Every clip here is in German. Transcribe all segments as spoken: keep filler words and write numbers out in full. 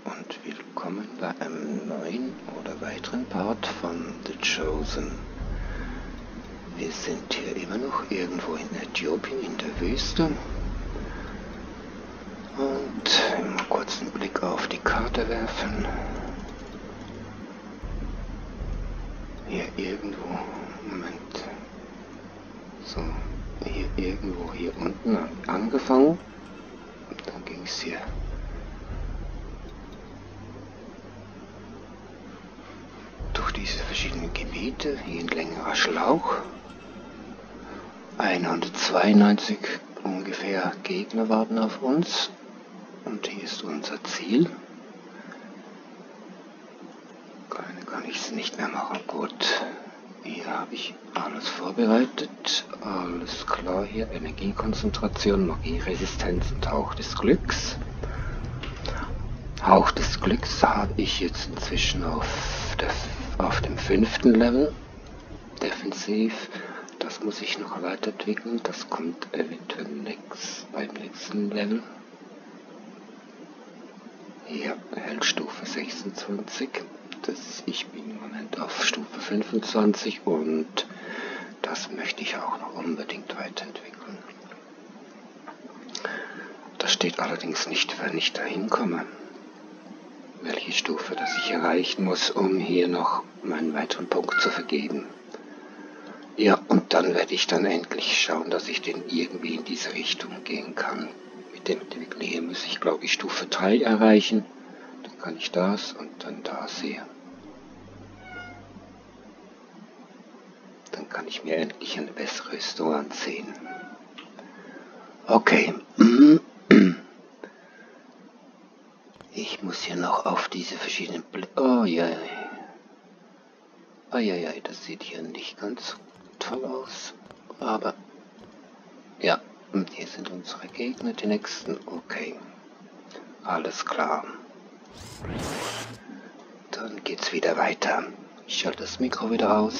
und willkommen bei einem neuen oder weiteren Part von The Chosen. Wir sind hier immer noch irgendwo in Äthiopien in der Wüste und mal kurz einen Blick auf die Karte werfen. Hier irgendwo, Moment, so, hier irgendwo hier unten angefangen. Dann ging es hier durch diese verschiedenen Gebiete. Hier ein längerer Schlauch. hundertzweiundneunzig ungefähr Gegner warten auf uns. Und hier ist unser Ziel. Keine kann ich es nicht mehr machen. Gut. Hier habe ich alles vorbereitet. Alles klar hier. Energiekonzentration, Magieresistenz und Hauch des Glücks. Hauch des Glücks habe ich jetzt inzwischen auf, der, auf dem fünften Level. Defensiv. Das muss ich noch weiterentwickeln. Das kommt eventuell next, beim nächsten Level. Hier, Heldstufe sechsundzwanzig. Das, ich bin im Moment auf Stufe fünfundzwanzig und das möchte ich auch noch unbedingt weiterentwickeln. Das steht allerdings nicht, wenn ich dahin komme, welche Stufe das ich erreichen muss, um hier noch meinen weiteren Punkt zu vergeben. Ja, und dann werde ich dann endlich schauen, dass ich den irgendwie in diese Richtung gehen kann. Mit dem Entwickeln hier muss ich, glaube ich, Stufe drei erreichen. Dann kann ich das und dann das hier. Dann kann ich mir endlich eine bessere Rüstung anziehen. Okay. Ich muss hier noch auf diese verschiedenen... Bl oh ja, ja. Oh ja, ja, das sieht hier nicht ganz toll aus. Aber ja, und hier sind unsere Gegner, die nächsten. Okay. Alles klar. Dann geht's wieder weiter. Ich schalte das Mikro wieder aus.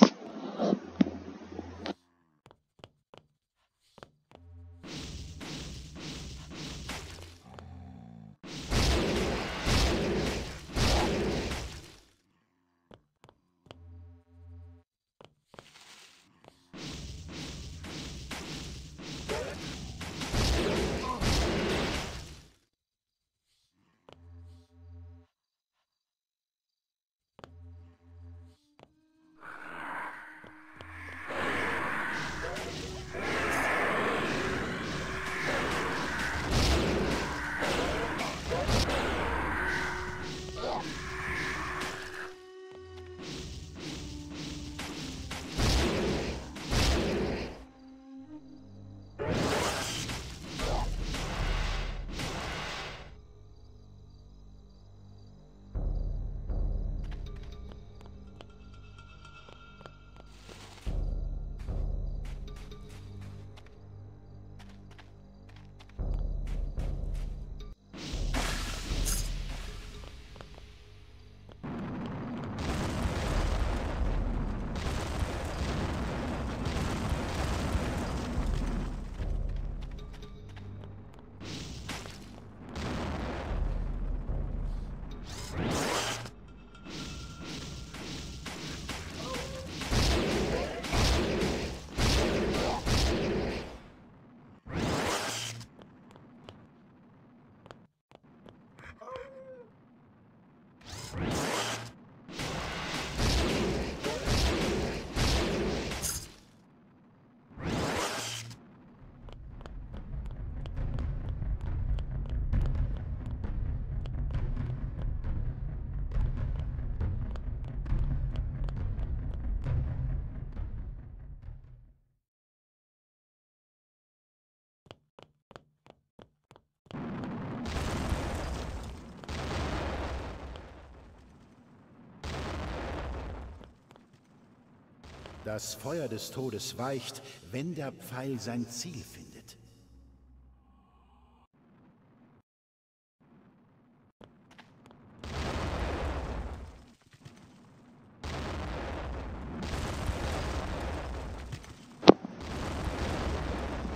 Das Feuer des Todes weicht, wenn der Pfeil sein Ziel findet.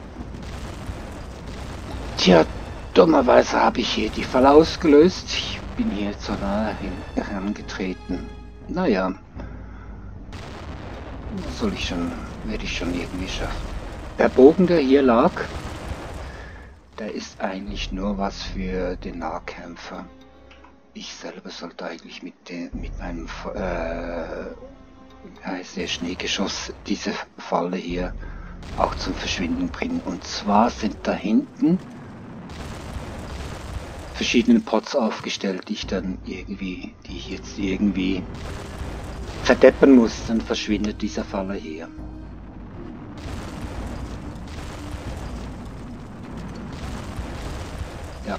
Tja, dummerweise habe ich hier die Falle ausgelöst. Ich bin hier zu nahe herangetreten. Naja, soll ich schon, werde ich schon irgendwie schaffen. Der Bogen, der hier lag, der ist eigentlich nur was für den Nahkämpfer. Ich selber sollte eigentlich mit, de, mit meinem äh, heißt der Schneegeschoss diese Falle hier auch zum Verschwinden bringen. Und zwar sind da hinten verschiedene Pots aufgestellt, die ich dann irgendwie, die ich jetzt irgendwie verdeppen muss, dann verschwindet dieser Falle hier. Ja.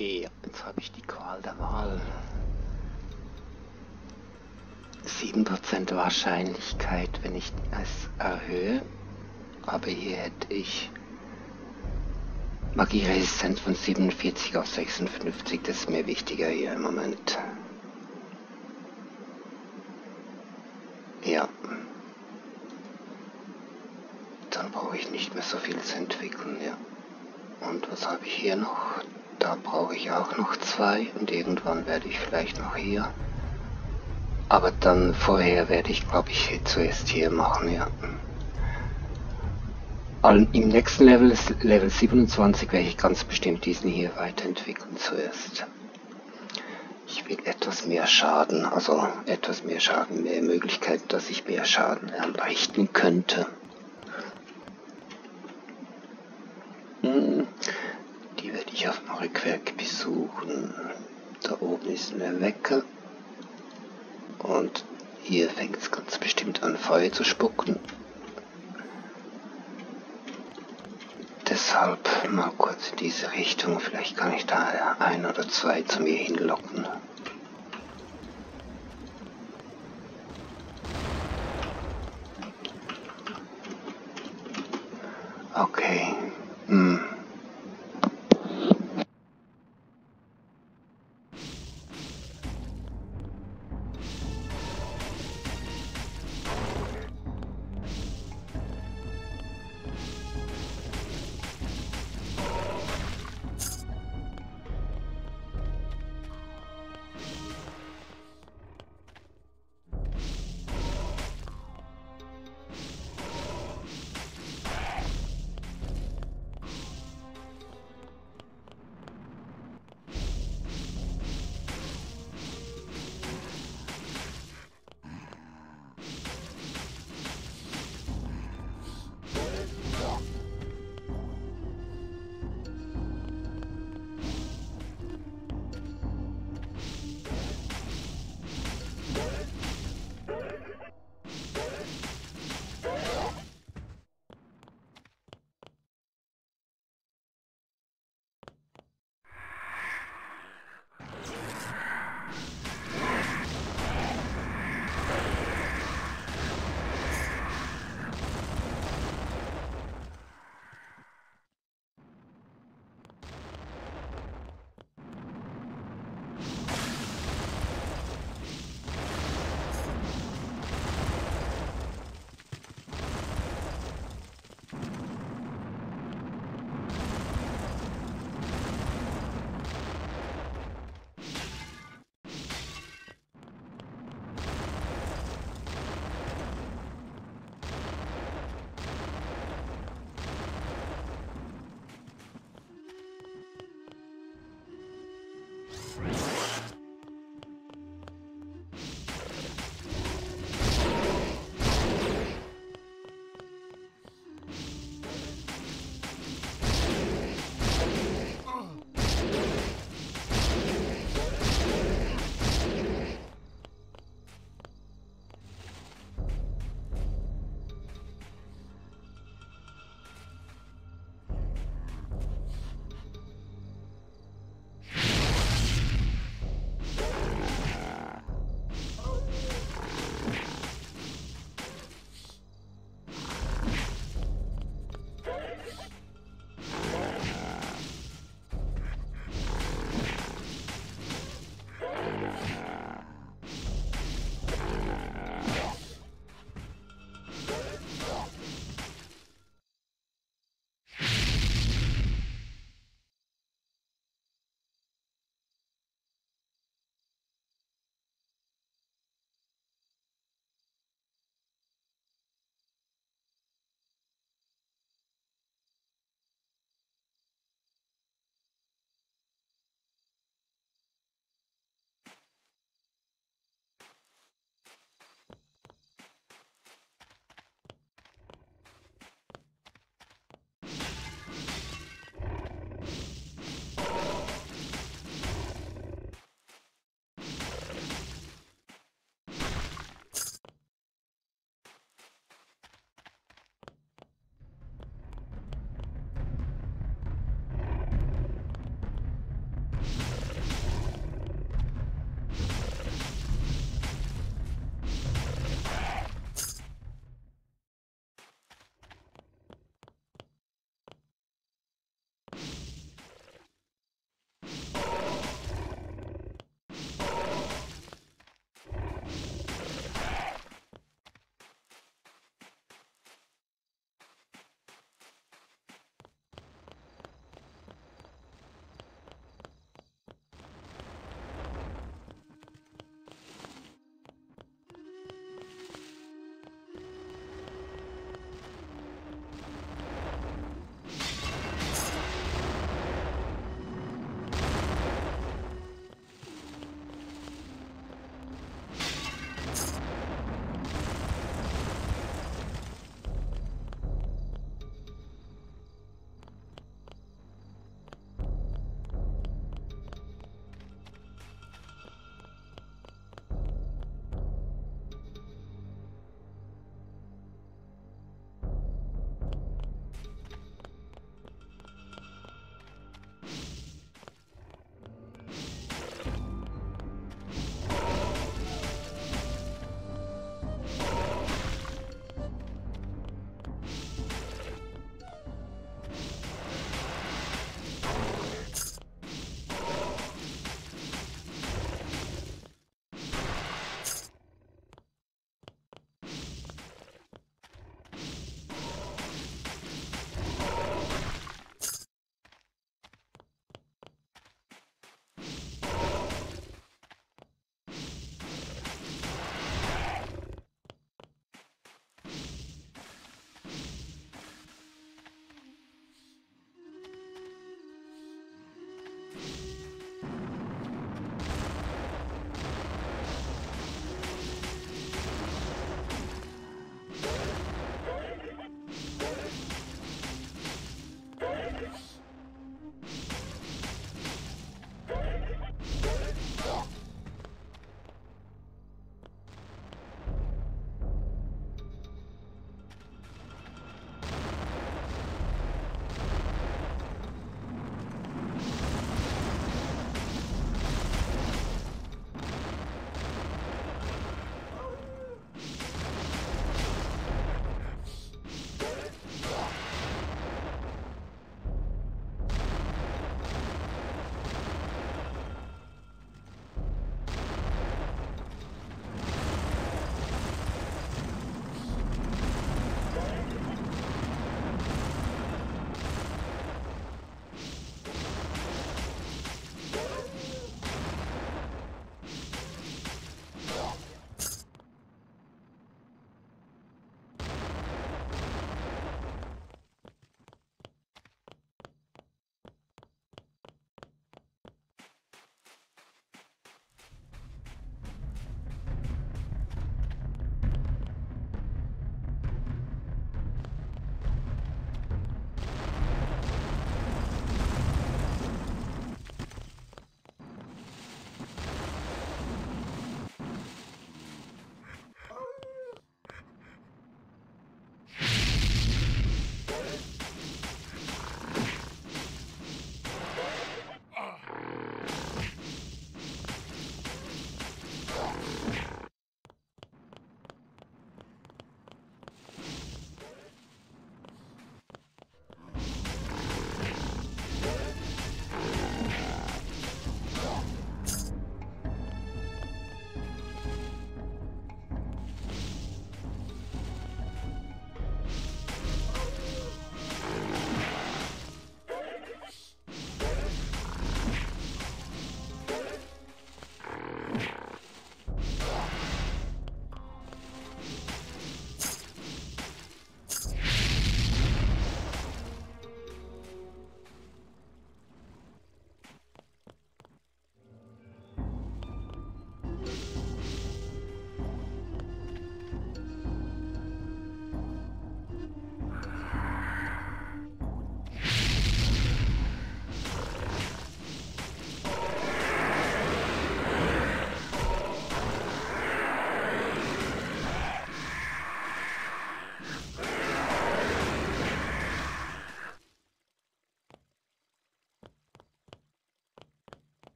Ja, jetzt habe ich die Qual der Wahl. sieben Prozent Wahrscheinlichkeit, wenn ich es erhöhe. Aber hier hätte ich Magieresistenz von siebenundvierzig auf sechsundfünfzig. Das ist mir wichtiger hier im Moment. Ja. Dann brauche ich nicht mehr so viel zu entwickeln, ja. Und was habe ich hier noch? Da brauche ich auch noch zwei und irgendwann werde ich vielleicht noch hier. Aber dann vorher werde ich, glaube ich, zuerst hier machen, ja. Im nächsten Level, Level siebenundzwanzig, werde ich ganz bestimmt diesen hier weiterentwickeln zuerst. Ich will etwas mehr Schaden, also etwas mehr Schaden, mehr Möglichkeit, dass ich mehr Schaden erleichtern könnte. Hm. Die werde ich auf dem Rückweg besuchen. Da oben ist eine Wecker. Und hier fängt es ganz bestimmt an, Feuer zu spucken. Deshalb mal kurz in diese Richtung. Vielleicht kann ich da ein oder zwei zu mir hinlocken. Okay. Hm.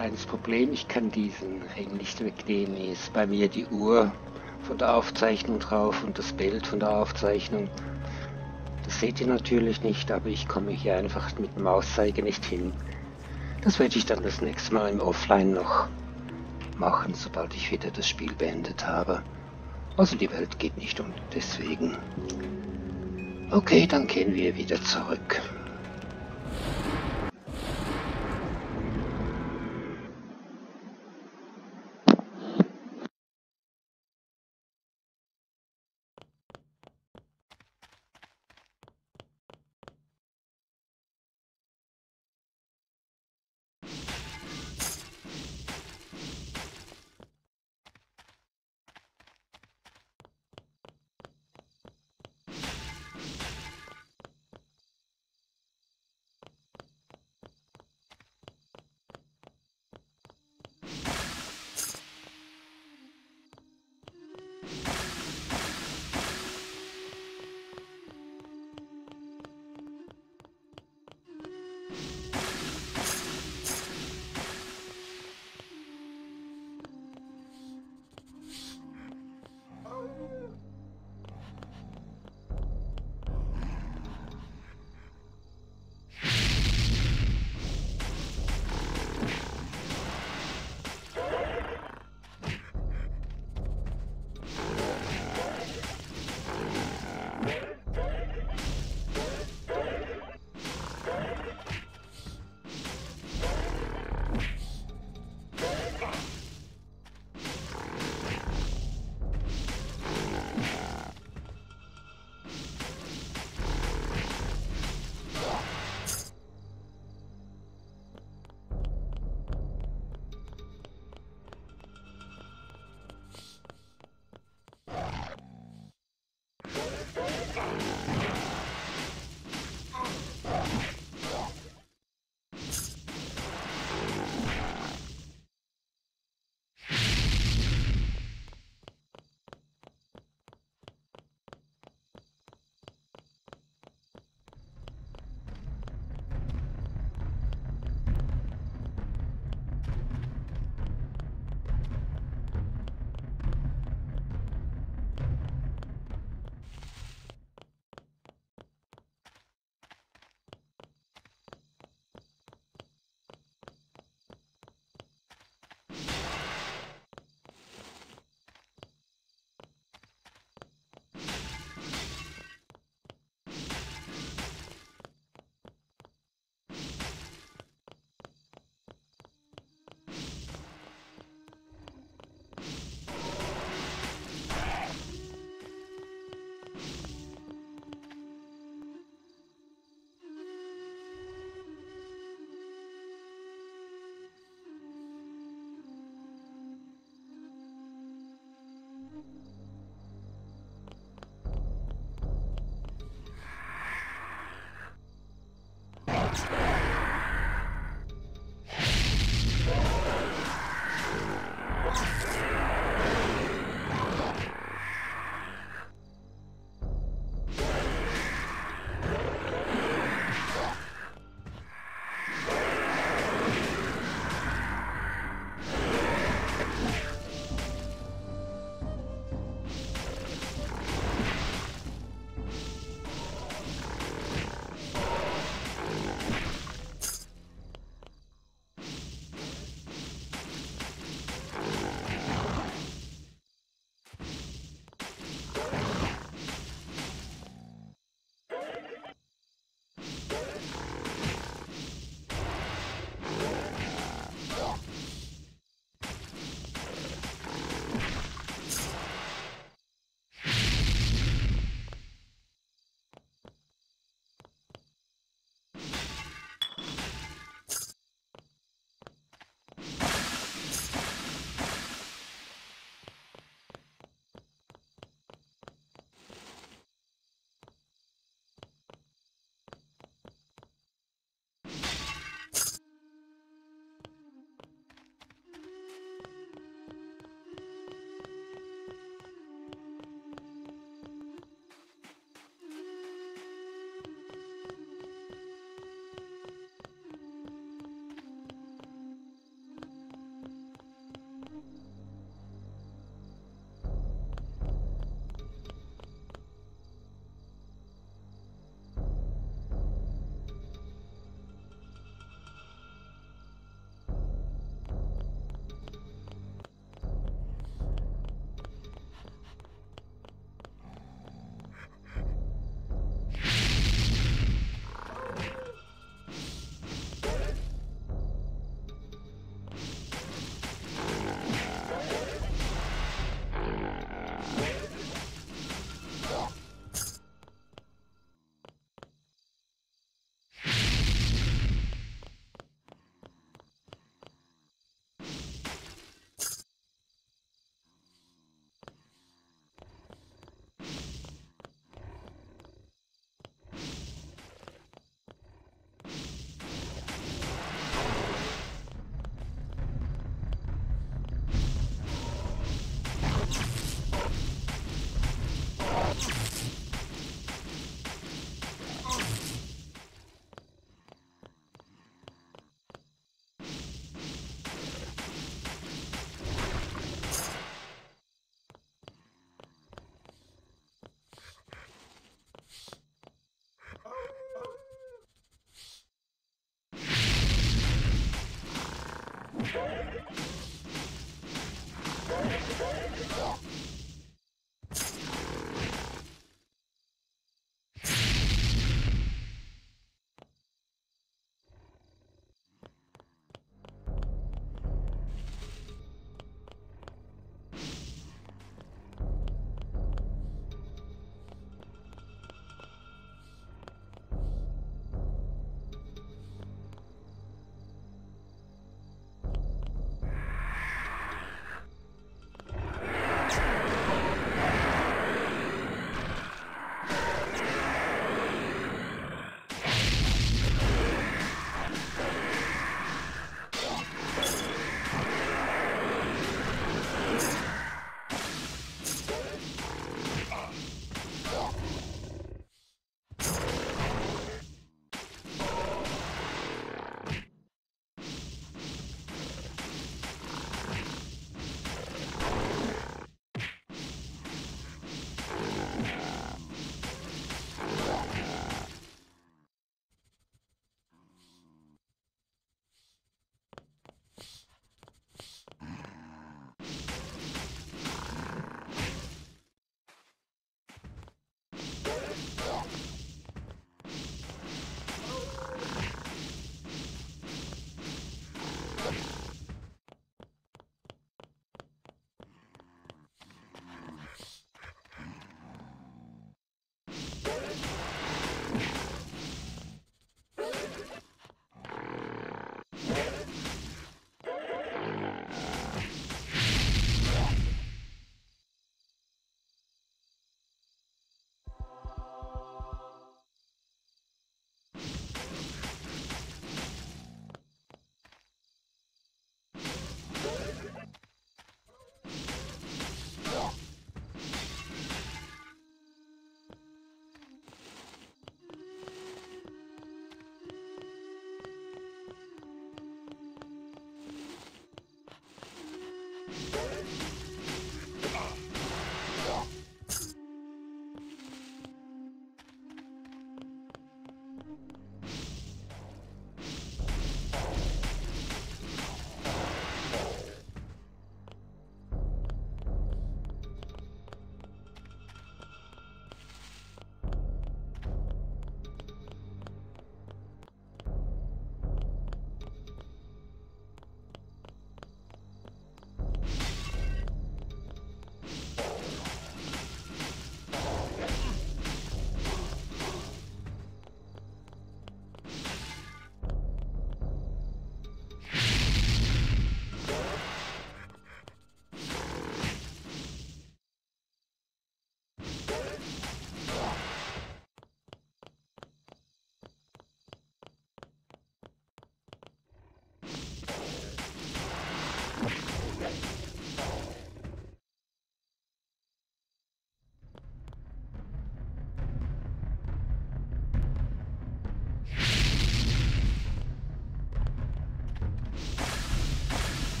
kleines Problem. Ich kann diesen Ring nicht wegnehmen. Hier ist bei mir die Uhr von der Aufzeichnung drauf und das Bild von der Aufzeichnung. Das seht ihr natürlich nicht, aber ich komme hier einfach mit dem Mauszeiger nicht hin. Das werde ich dann das nächste Mal im Offline noch machen, sobald ich wieder das Spiel beendet habe. Also die Welt geht nicht unter, deswegen. Okay, dann gehen wir wieder zurück.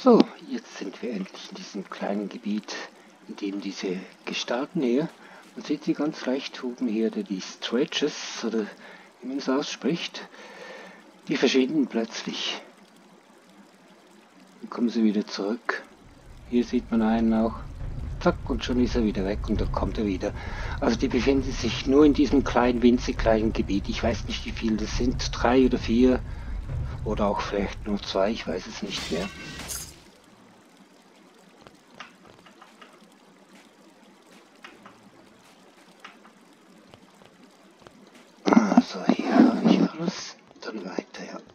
So, jetzt sind wir endlich in diesem kleinen Gebiet, in dem diese Gestalten hier, man sieht sie ganz leicht oben hier, die Stretches, oder wie man es ausspricht, die verschwinden plötzlich. Dann kommen sie wieder zurück. Hier sieht man einen auch. Zack, und schon ist er wieder weg und dann kommt er wieder. Also die befinden sich nur in diesem kleinen, winzig kleinen Gebiet. Ich weiß nicht, wie viele das sind, drei oder vier oder auch vielleicht nur zwei, ich weiß es nicht mehr. Also hier habe ich alles, dann weiter, ja.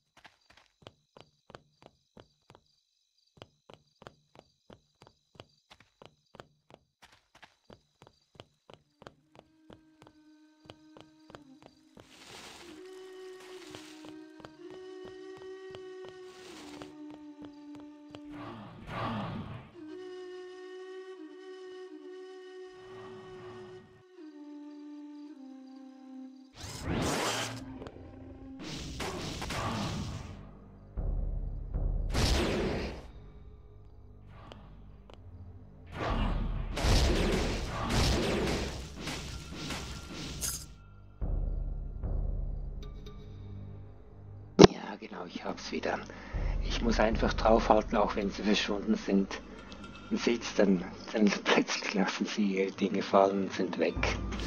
Genau, ich hab's wieder. Ich muss einfach draufhalten, auch wenn sie verschwunden sind. Man sieht's dann, dann plötzlich lassen sie ihre Dinge fallen und sind weg.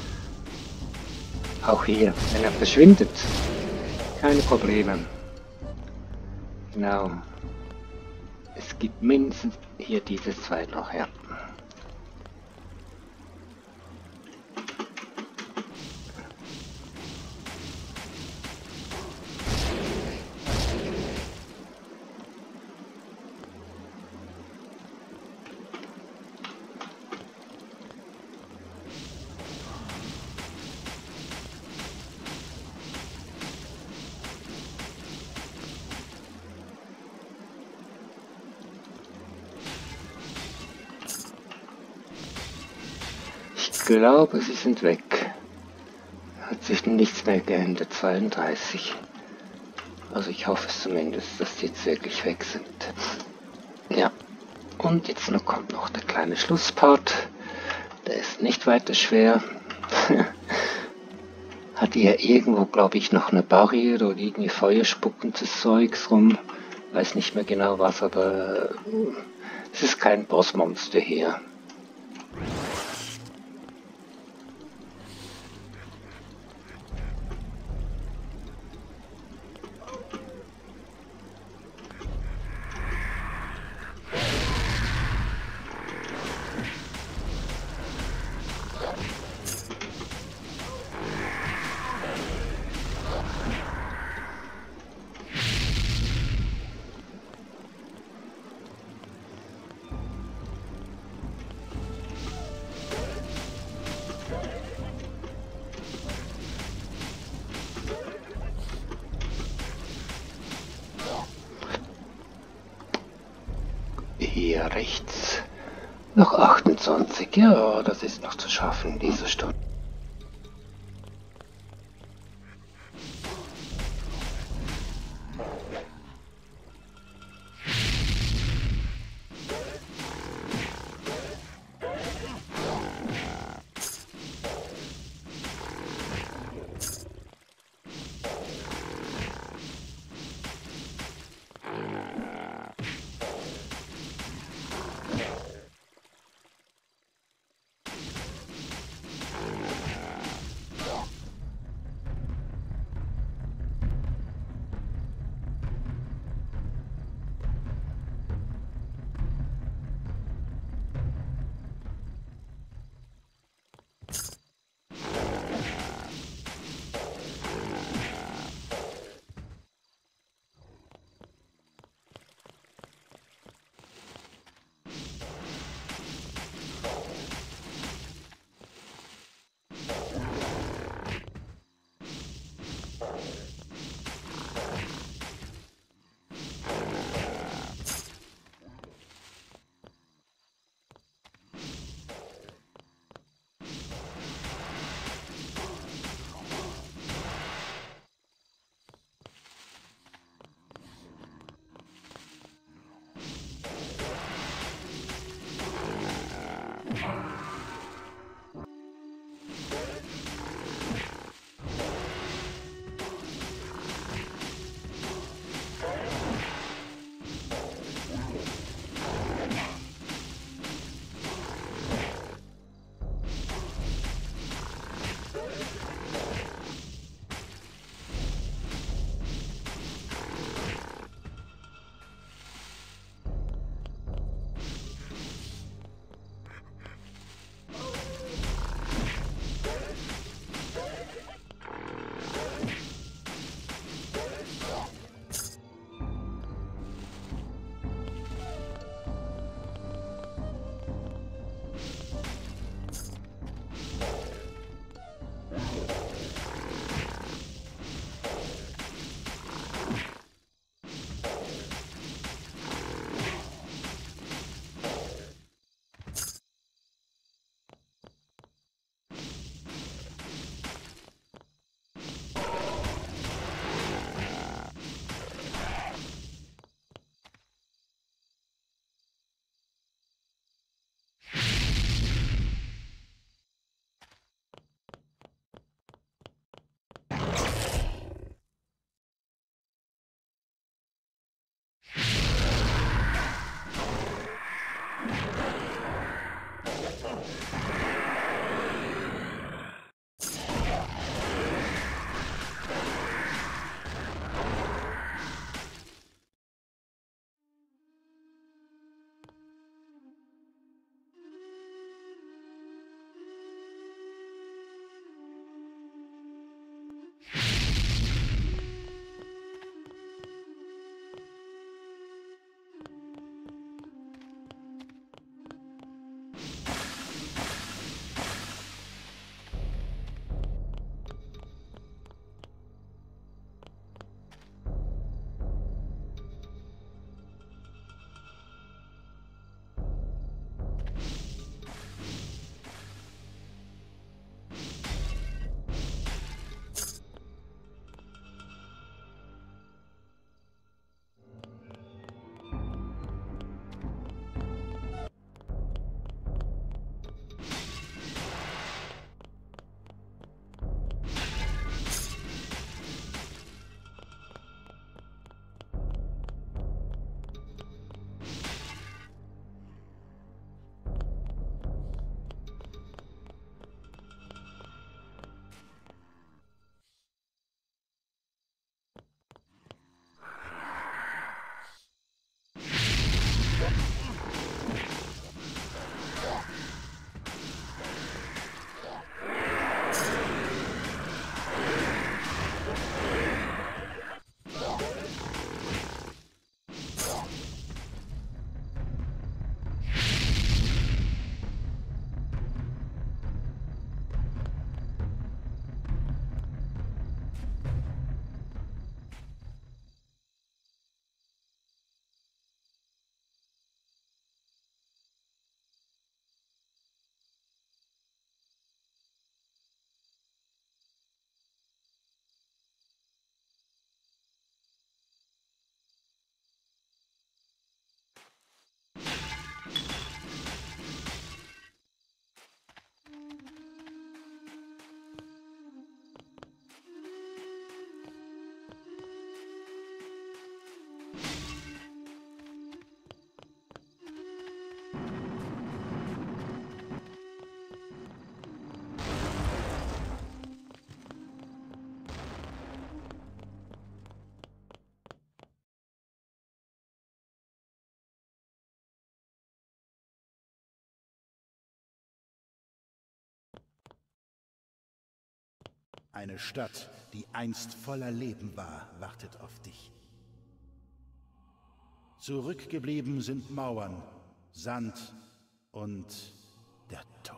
Auch hier, wenn er verschwindet, keine Probleme. Genau. Es gibt mindestens hier diese zwei noch, ja. Ich glaube, sie sind weg. Hat sich nichts mehr geändert, zweiunddreißig. Also ich hoffe es zumindest, dass die jetzt wirklich weg sind. Ja, und jetzt noch kommt noch der kleine Schlusspart. Der ist nicht weiter schwer. Hat hier irgendwo, glaube ich, noch eine Barriere oder irgendwie feuerspuckendes Zeugs rum. Weiß nicht mehr genau was, aber es ist kein Bossmonster hier. Hier rechts noch achtundzwanzig, ja, das ist noch zu schaffen in dieser Stunde. Eine Stadt, die einst voller Leben war, wartet auf dich. Zurückgeblieben sind Mauern, Sand und der Tod.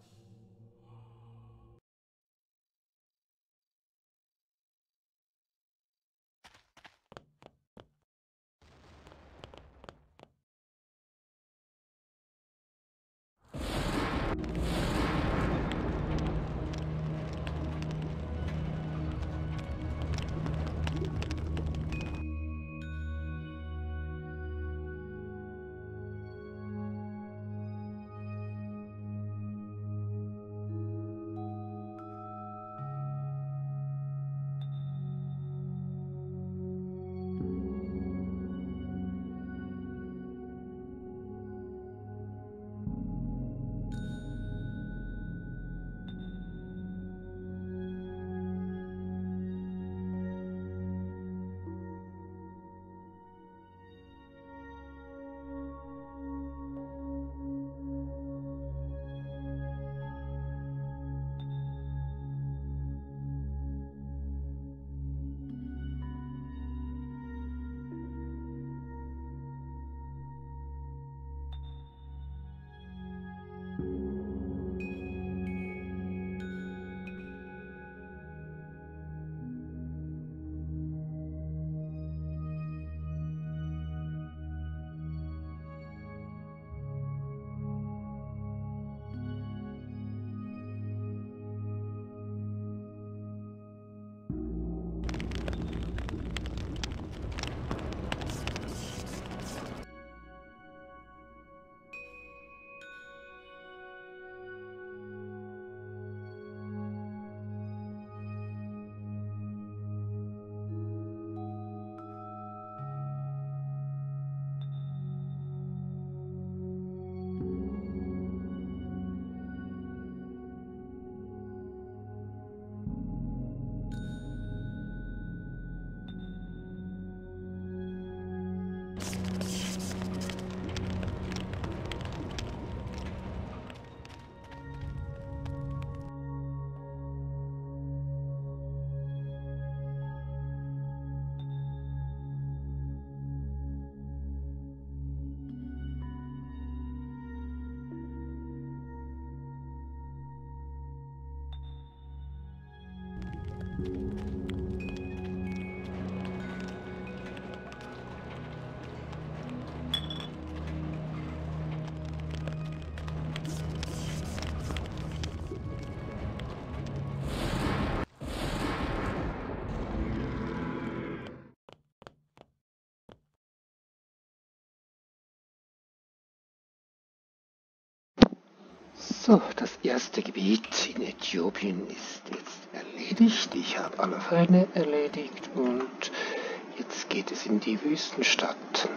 So, das erste Gebiet in Äthiopien ist jetzt erledigt. Ich habe alle Feinde erledigt und jetzt geht es in die Wüstenstadt.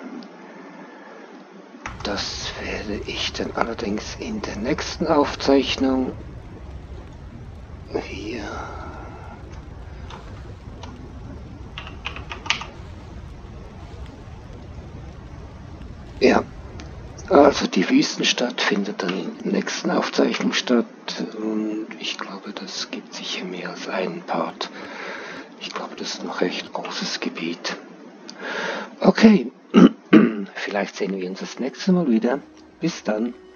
Das werde ich dann allerdings in der nächsten Aufzeichnung hier ja. Also die Wüstenstadt findet dann in der nächsten Aufzeichnung statt und ich glaube, das gibt sicher mehr als einen Part. Ich glaube, das ist noch recht großes Gebiet. Okay, vielleicht sehen wir uns das nächste Mal wieder. Bis dann.